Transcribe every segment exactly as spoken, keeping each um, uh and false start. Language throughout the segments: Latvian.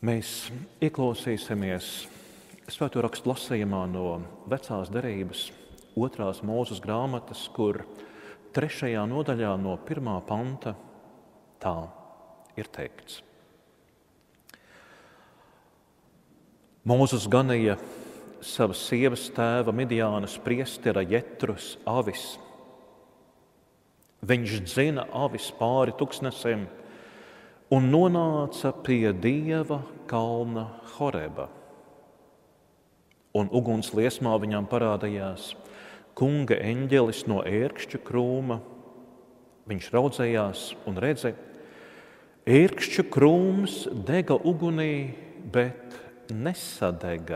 Mēs ieklausīsimies Svēto rakstu lasījumā no Vecās derības otrās Mūzes grāmatas, kur trešajā nodaļā no pirmā panta tā ir teikts. Mūzes ganīja savas sievas tēva Midjānas priestera Jetrus avis. Viņš dzina avis pāri tuksnesim un nonāca pie Dieva kalna Horeba. Un uguns liesmā viņām parādījās kunga eņģelis no ērkšķu krūma. Viņš raudzējās un redzi, ērkšķu krūms dega ugunī, bet nesadega.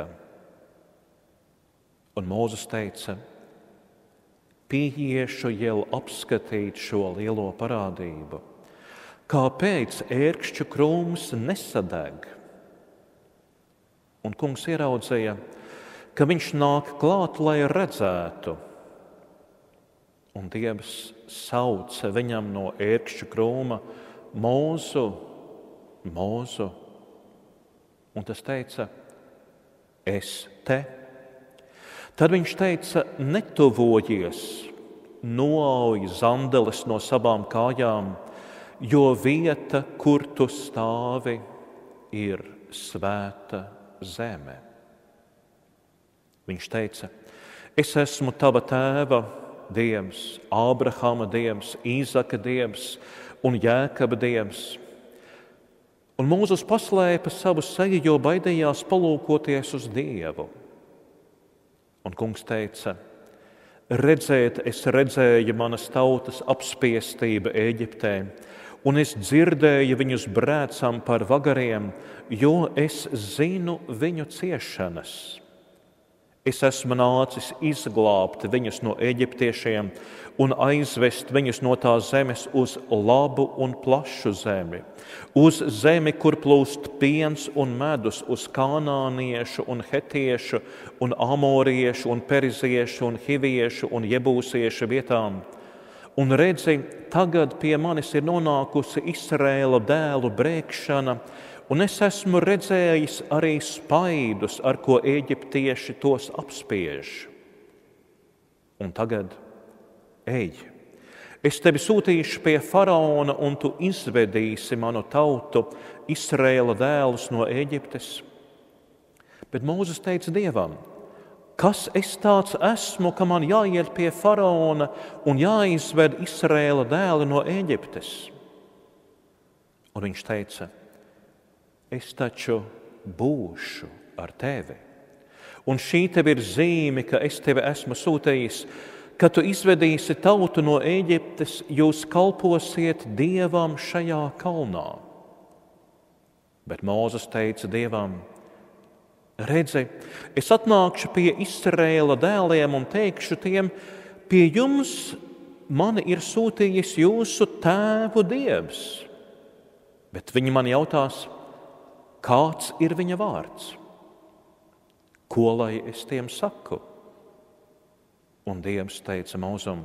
Un Mūzes teica, pieiešu jau apskatīt šo lielo parādību. Kāpēc ērkšķu krūms nesadeg? Un kungs ieraudzīja, ka viņš nāk klāt, lai redzētu. Un Dievs sauca viņam no ērkšķu krūma, Mūzu, Mūzu. Un tas teica, es te. Tad viņš teica, netuvojies, noauj zandeles no savām kājām, jo vieta, kur tu stāvi, ir svēta zeme. Viņš teica, es esmu tava tēva Dievs, Ābrahama Dievs, Īzaka Dievs un Jēkaba Dievs. Un Mūzes paslēpa savu seju, jo baidījās palūkoties uz Dievu. Un kungs teica, redzēt, es redzēju manas tautas apspiestību Ēģiptē, un es dzirdēju viņus brēcam par vagariem, jo es zinu viņu ciešanas. Es esmu nācis izglābt viņus no eģiptiešiem un aizvest viņus no tās zemes uz labu un plašu zemi, uz zemi, kur plūst piens un medus, uz kanāniešu un hetiešu un amoriešu un periziešu un hiviešu un jebūsiešu vietām. Un redzi, tagad pie manis ir nonākusi Izraēla dēlu brēkšana, un es esmu redzējis arī spaidus, ar ko eģiptieši tos apspiež. Un tagad, ej, es tevi sūtīšu pie faraona, un tu izvedīsi manu tautu, Izraēla dēlus no Ēģiptes. Bet Mūzes teica Dievam, kas es tāds esmu, ka man jāiet pie faraona un jāizved Izraēla dēli no Ēģiptes? Un viņš teica, es taču būšu ar tevi. Un šī tev ir zīme, ka es tevi esmu sūtījis, ka tu izvedīsi tautu no Ēģiptes, jūs kalposiet Dievam šajā kalnā. Bet Mūzes teica Dievam, redzi, es atnākšu pie Izraēla dēliem un teikšu tiem, pie jums mani ir sūtījis jūsu tēvu Dievs. Bet viņi man jautās, kāds ir viņa vārds? Ko lai es tiem saku? Un Dievs teica Mūzum,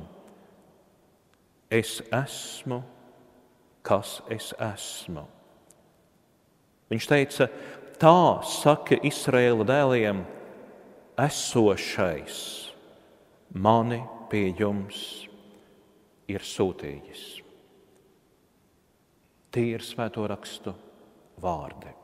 es esmu, kas es esmu. Viņš teica, tā saka Izraēla dēliem, esošais mani pie jums ir sūtījis. Tie ir Svēto rakstu vārdi.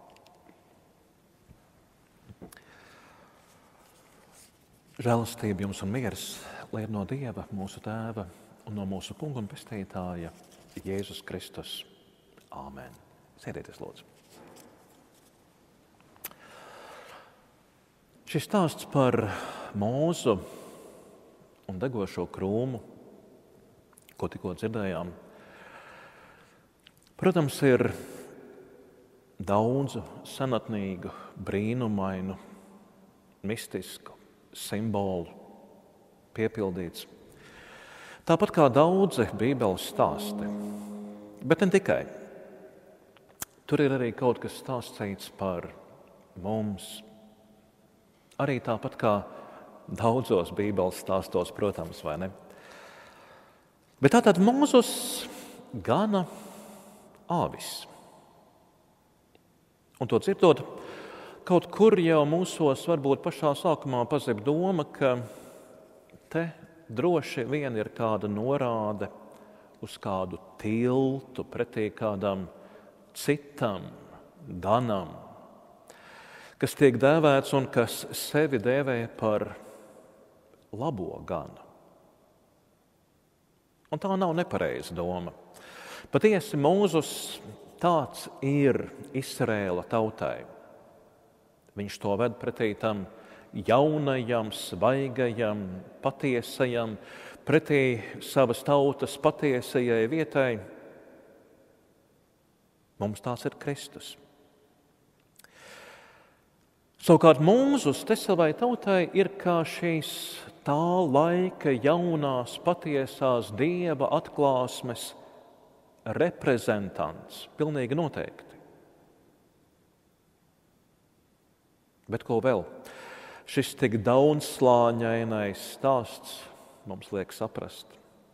Žēlastība jums un miers, lai ir no Dieva, mūsu Tēva un no mūsu Kunga un Pestītāja, Jēzus Kristus. Āmen. Sēdieties, lūdzu. Šis stāsts par Mūzu un degošo krūmu, ko tikko dzirdējām, protams, ir daudzu senatnīgu, brīnumainu, mistisku simbolu piepildīts. Tāpat kā daudzi Bībeles stāsti, bet ne tikai. Tur ir arī kaut kas stāstīts par mums. Arī tāpat kā daudzos Bībeles stāstos, protams, vai ne? Bet tātad Mūzes gana avis. Un to dzirdot, kaut kur jau mūsos varbūt pašā sākumā pazib doma, ka te droši vien ir kāda norāde uz kādu tiltu pretī kādam citam ganam, kas tiek dēvēts un kas sevi dēvē par labo ganu. Un tā nav nepareiza doma. Patiesi Mūzus tāds ir Izraēla tautai. Viņš to ved pretī tam jaunajam, svaigajam, patiesajam, pretī savas tautas patiesajai vietai. Mums tās ir Kristus. Savukārt Mūzus te savai tautai ir kā šīs tā laika jaunās patiesās Dieva atklāsmes reprezentants, pilnīgi noteikti. Bet ko vēl? Šis tik daudzslāņainais stāsts mums liek saprast.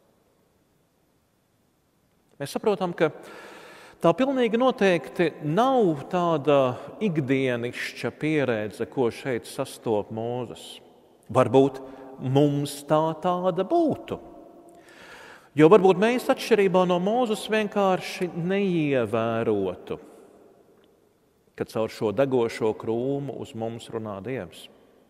Mēs saprotam, ka tā pilnīgi noteikti nav tāda ikdienišķa pieredze, ko šeit sastop Mūzes. Varbūt mums tā tāda būtu. Jo varbūt mēs atšķirībā no Mūzes vienkārši neievērotu, ka caur šo degošo krūmu uz mums runā Dievs.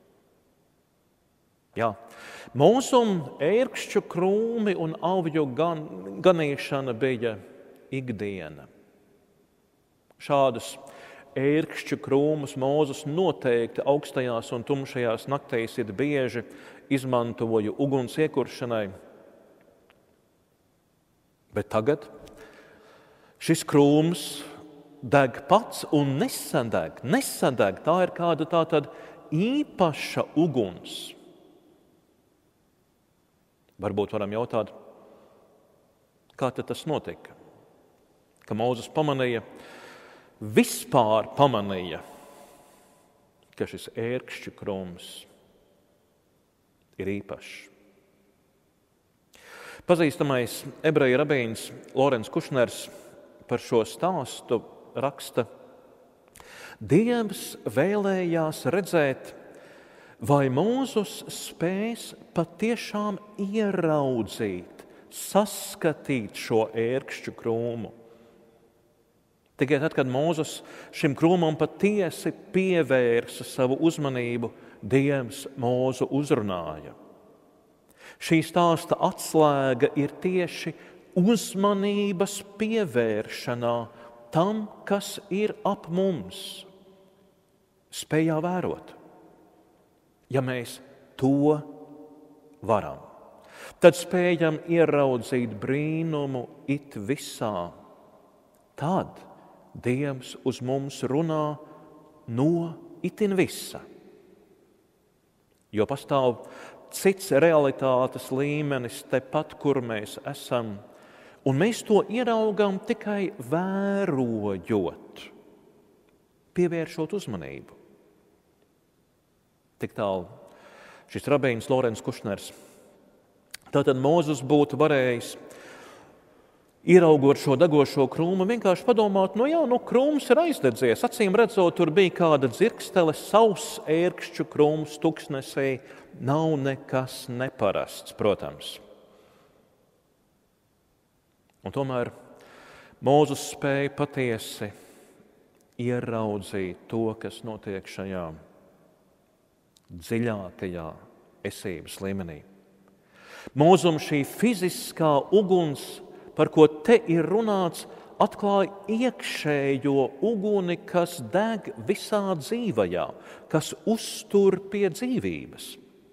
Jā, mūsum ērkšķu krūmi un avju gan, ganīšana bija ikdiena. Šādus ērkšķu krūmus Mūzes noteikti augstajās un tumšajās naktīs ir bieži izmantoja uguns iekuršanai. Bet tagad šis krūms deg pats un nesadeg. Nesadeg, tā ir kāda tā tad īpaša uguns. Varbūt varam jautāt, kā tad tas notika? Ka Mūzes pamanīja, vispār pamanīja, ka šis ērkšķu krūms ir īpašs. Pazīstamais ebreju rabīns Lorens Kušners par šo stāstu raksta: Dievs vēlējās redzēt, vai Mūzus spēs patiešām ieraudzīt, saskatīt šo ērkšķu krūmu. Tikai tad, kad Mūzus šim krūmam patiesi pievērsa savu uzmanību, Dievs Mūzu uzrunāja. Šī stāsta atslēga ir tieši uzmanības pievēršanā tam, kas ir ap mums. Spējā vērot. Ja mēs to varam, tad spējam ieraudzīt brīnumu it visā. Tad Dievs uz mums runā no itin visa. Jo pastāv cits realitātes līmenis tepat, kur mēs esam, un mēs to ieraugam tikai vērojot, pievēršot uzmanību. Tik tālu šis rabīns Lorens Kušners. Tātad Mūzus būtu varējis, ieraugot šo degošo krūmu, vienkārši padomāt, nu jā, nu krūms ir aizdedzies. Acīm redzot, tur bija kāda dzirkstele, sauss ērkšķu krūms tuksnesī. Nav nekas neparasts, protams. Un tomēr Mūzus spēja patiesi ieraudzīt to, kas notiek šajā dziļākajā esības līmenī. Mūzum šī fiziskā uguns, par ko te ir runāts, atklāja iekšējo uguni, kas deg visā dzīvajā, kas uztur pie dzīvības.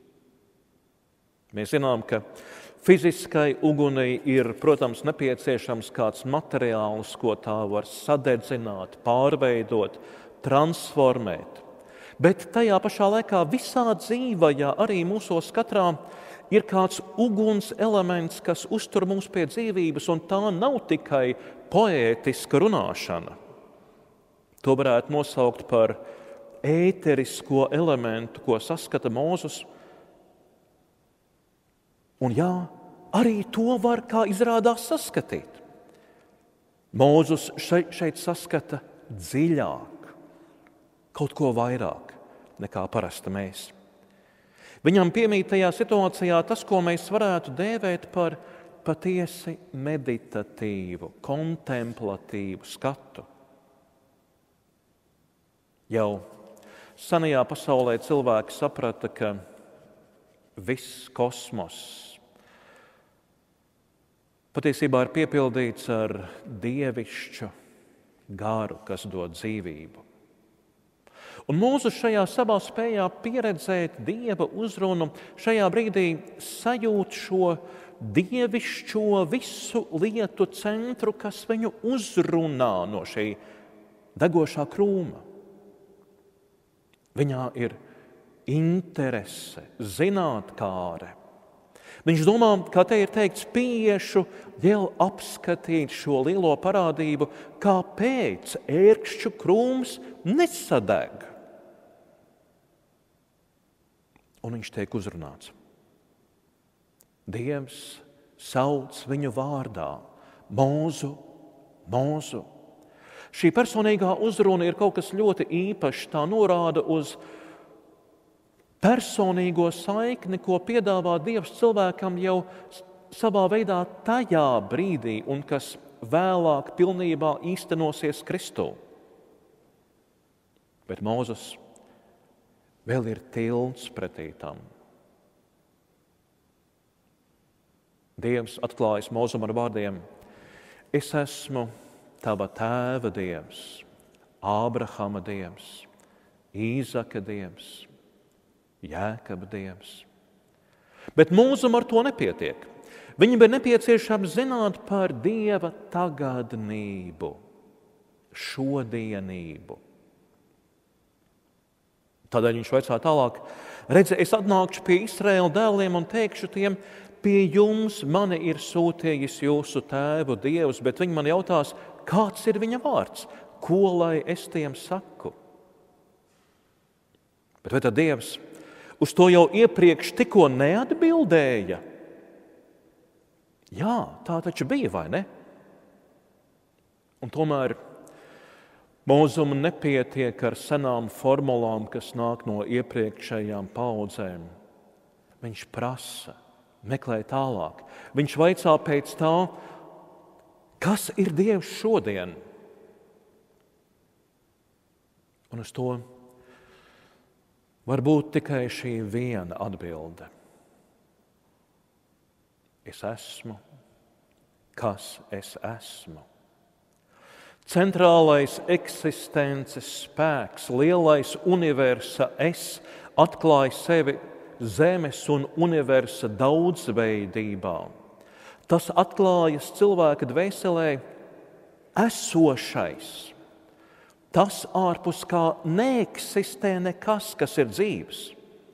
Mēs zinām, ka fiziskai ugunei ir, protams, nepieciešams kāds materiāls, ko tā var sadedzināt, pārveidot, transformēt. Bet tajā pašā laikā visā dzīvajā, arī mūsos katrā, ir kāds uguns elements, kas uztur mums pie dzīvības, un tā nav tikai poētiska runāšana. To varētu nosaukt par ēterisko elementu, ko saskata Mūzus. Un jā, arī to var, kā izrādās, saskatīt. Mūzus šeit, šeit saskata dziļāk, kaut ko vairāk nekā parasti mēs. Viņam piemīt tajā situācijā tas, ko mēs varētu dēvēt par patiesi meditatīvu, kontemplatīvu skatu. Jau senajā pasaulē cilvēki saprata, ka viss kosmos patiesībā ir piepildīts ar dievišķu garu, kas dod dzīvību. Un Mūzes šajā savā spējā pieredzēt Dieva uzrunu, šajā brīdī sajūt šo dievišķo visu lietu centru, kas viņu uzrunā no šī degošā krūma. Viņā ir interese, zinātkāre. Viņš domā, kā te ir teikts, pieiešu vēl apskatīt šo lielo parādību, kāpēc ērkšķu krūms nesadeg. Un viņš tiek uzrunāts. Dievs sauc viņu vārdā, Mūzu, Mūzu. Šī personīgā uzruna ir kaut kas ļoti īpašs, tā norāda uz personīgo saikni, ko piedāvā Dievs cilvēkam jau savā veidā tajā brīdī, un kas vēlāk pilnībā īstenosies Kristū. Bet Mūzes vēl ir tilts pretī tam. Dievs atklājas Mūzum ar vārdiem: Es esmu tava tēva Dievs, Ābrahama Dievs, Īzaka Dievs, Jēkaba Dievs. Bet Mūzum ar to nepietiek. Viņam ir nepieciešams zināt par Dieva tagadnību, šodienību. Tādēļ viņš vaicā tālāk: Redzi, es atnākšu pie Izraēla dēliem un teikšu tiem: Pie jums mani ir sūtījis jūsu tēvu Dievs, bet viņi man jautās, kāds ir viņa vārds, ko lai es tiem saku? Bet vai tad Dievs uz to jau iepriekš tikko neatbildēja? Jā, tā taču bija, vai ne? Un tomēr Mūzum nepietiek ar senām formulām, kas nāk no iepriekšējām paudzēm. Viņš prasa, meklē tālāk. Viņš vaicā pēc tā, kas ir Dievs šodien? Un uz to var būt tikai šī viena atbilde. Es esmu, kas es esmu. Centrālais eksistences spēks, lielais universa es atklāja sevi zemes un universa daudzveidībā. Tas atklājas cilvēka dvēselē esošais. Tas ārpus kā neeksistē nekas, kas ir dzīves.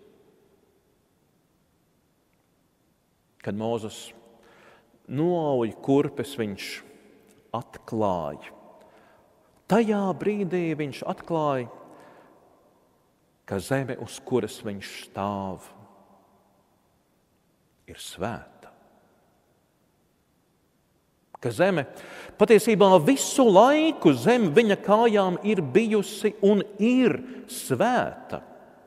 Kad Mūzes noauj kurpes, viņš atklāja. Tajā brīdī viņš atklāja, ka zeme, uz kuras viņš stāv, ir svēta. Ka zeme patiesībā visu laiku zem viņa kājām ir bijusi un ir svēta.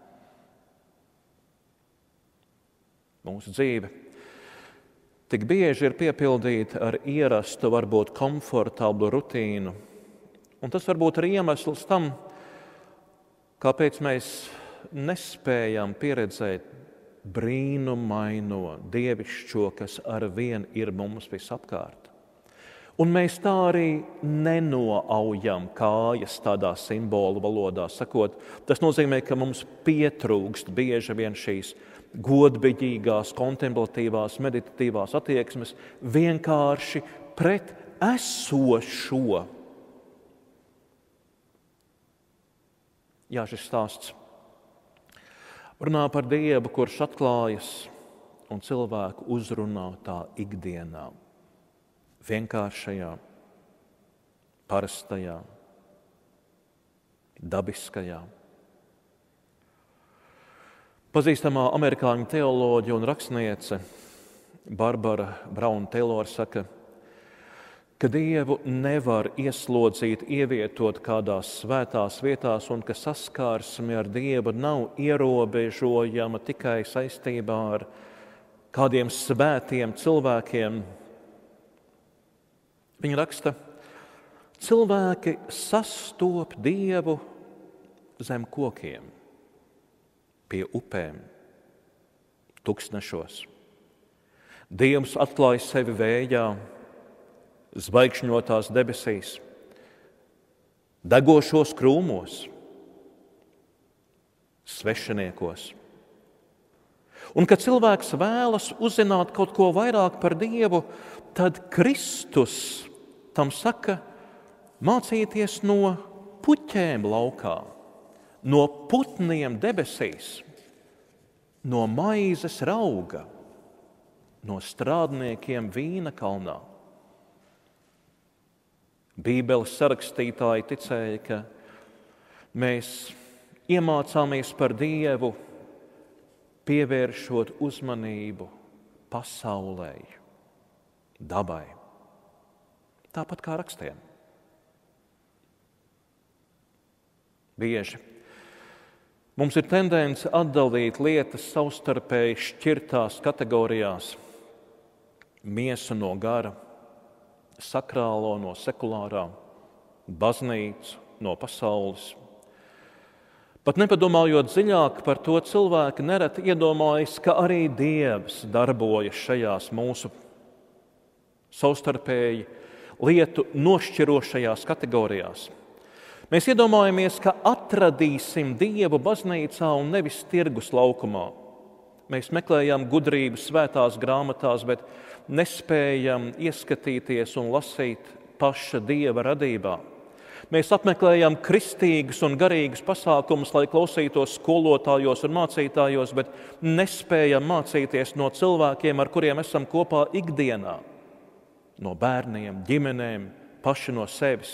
Mūsu dzīve tik bieži ir piepildīta ar ierastu, varbūt komfortablu rutīnu. Un tas varbūt ir iemesls tam, kāpēc mēs nespējam pieredzēt brīnumaino dievišķo, kas ar vien ir mums visapkārt. Un mēs tā arī nenoaujam kājas tādā simbolu valodā, sakot, tas nozīmē, ka mums pietrūkst bieži vien šīs godbiģīgās, kontemplatīvās, meditatīvās attieksmes vienkārši pret esošo. Jā, šis stāsts runā par Dievu, kurš atklājas un cilvēku uzrunā tā ikdienā, vienkāršajā, parastajā, dabiskajā. Pazīstamā amerikāņu teoloģe un rakstniece Barbara Brauna Taylor saka, ka Dievu nevar ieslodzīt, ievietot kādās svētās vietās un ka saskarsme ar Dievu nav ierobežojama tikai saistībā ar kādiem svētiem cilvēkiem. Viņa raksta, cilvēki sastop Dievu zem kokiem, pie upēm, tuksnešos. Dievs atklāja sevi vējā, zvaigžņotās debesīs, degošos krūmos, svešiniekos. Un, kad cilvēks vēlas uzzināt kaut ko vairāk par Dievu, tad Kristus tam saka mācīties no puķēm laukā, no putniem debesīs, no maizes rauga, no strādniekiem vīna kalnā. Bībeles sarakstītāji ticēja, ka mēs iemācāmies par Dievu, pievēršot uzmanību pasaulē, dabai. Tāpat kā rakstiem. Bieži mums ir tendence atdalīt lietas savstarpēji šķirtās kategorijās. Miesu no gara, sakrālo no sekulārā, baznīcu no pasaules. Pat nepadomājot dziļāk par to, cilvēki nereti iedomājas, ka arī Dievs darbojas šajās mūsu savstarpēji lietu nošķirošajās kategorijās. Mēs iedomājamies, ka atradīsim Dievu baznīcā un nevis tirgus laukumā. Mēs meklējam gudrību svētās grāmatās, bet nespējam ieskatīties un lasīt paša Dieva radībā. Mēs apmeklējam kristīgus un garīgus pasākumus, lai klausītos skolotājos un mācītājos, bet nespējam mācīties no cilvēkiem, ar kuriem esam kopā ikdienā. No bērniem, ģimenēm, paši no sevis.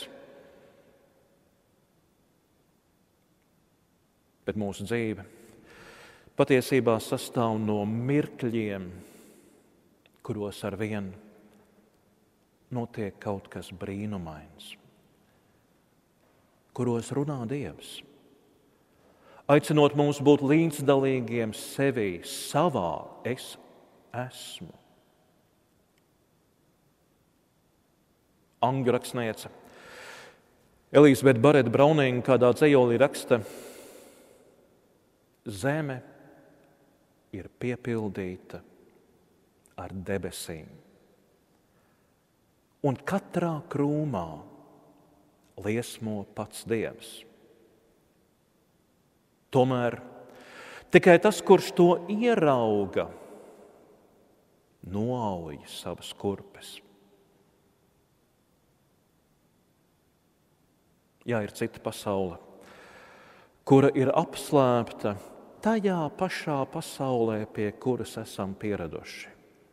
Bet mūsu dzīve patiesībā sastāv no mirkļiem, kuros ar vien notiek kaut kas brīnumains, kuros runā Dievs, aicinot mums būt līdzdalīgiem sevī, savā es esmu. Angļu rakstniece Elizabete Barreta Browning kādā dzejolī raksta: Zeme ir piepildīta ar debesīm, un katrā krūmā liesmo pats Dievs. Tomēr tikai tas, kurš to ierauga, noauj savas kurpes. Jā, ir cita pasaule, kura ir apslēpta tajā pašā pasaulē, pie kuras esam pieraduši.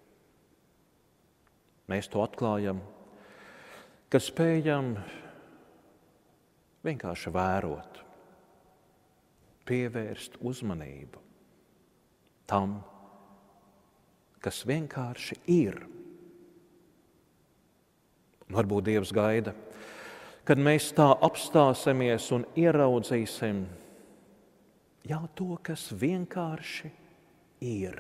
Mēs to atklājam, kad spējam vienkārši vērot, pievērst uzmanību tam, kas vienkārši ir. Un varbūt Dievs gaida, kad mēs tā apstāsimies un ieraudzīsim jau to, kas vienkārši ir.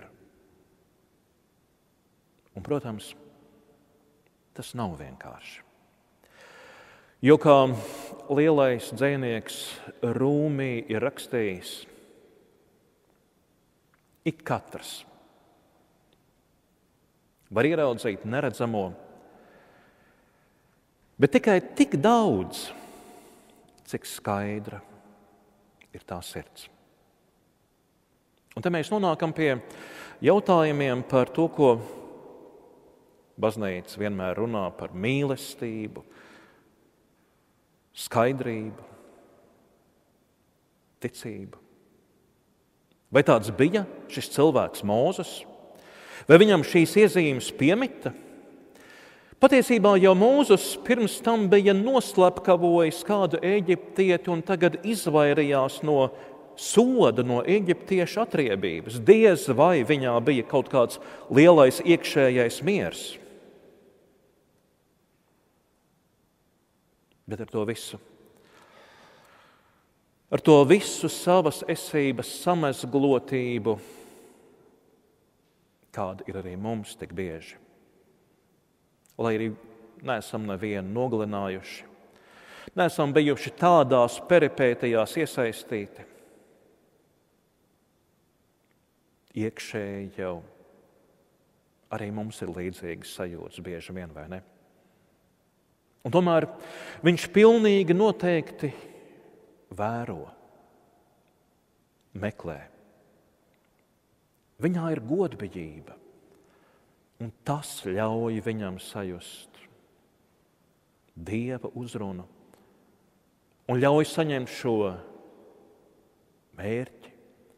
Un, protams, tas nav vienkārši. Jo kā lielais dzejnieks Rūmī ir rakstījis, ik katrs var ieraudzīt neredzamo, bet tikai tik daudz, cik skaidra ir tā sirds. Un te mēs nonākam pie jautājumiem par to, ko baznīca vienmēr runā par mīlestību, skaidrību, ticību. Vai tāds bija šis cilvēks Mūzes? Vai viņam šīs iezīmes piemita? Patiesībā jau Mūzes pirms tam bija noslepkavojis kādu eģiptieti un tagad izvairījās no soda, no eģiptiešu atriebības. Diez vai viņā bija kaut kāds lielais iekšējais miers. Bet ar to visu, ar to visu savas esības samezglotību, kāda ir arī mums tik bieži, lai arī neesam nevienu nogalinājuši, neesam bijuši tādās peripētijās iesaistīti, iekšēji jau arī mums ir līdzīgas sajūtas bieži vien, vai ne? Un tomēr viņš pilnīgi noteikti vēro, meklē. Viņā ir godbijība, un tas ļauj viņam sajust Dieva uzrunu un ļauj saņemt šo mērķi,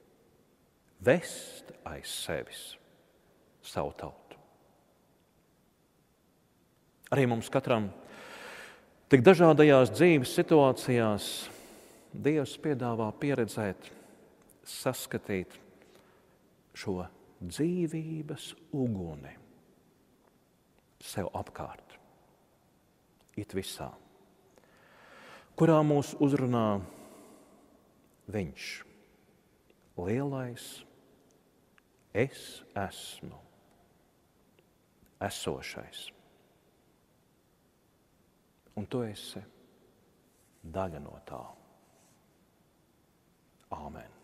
vest aiz sevis savu tautu. Arī mums katram tik dažādajās dzīves situācijās Dievs piedāvā pieredzēt, saskatīt šo dzīvības uguni sev apkārt, it visā, kurā mūs uzrunā Viņš, lielais, es esmu, esošais. Un tu esi daļa no tā. Āmen.